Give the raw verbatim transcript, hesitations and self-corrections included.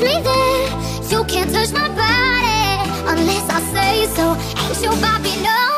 me there. You can't touch my body unless I say so. Ain't your Bobby, no.